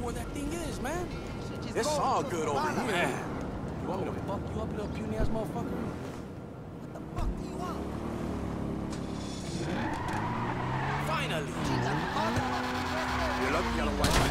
where that thing is, man. It's all good over here. Man. You want me to fuck you up, little puny ass motherfucker? What the fuck do you want? Finally! You're lucky I don't like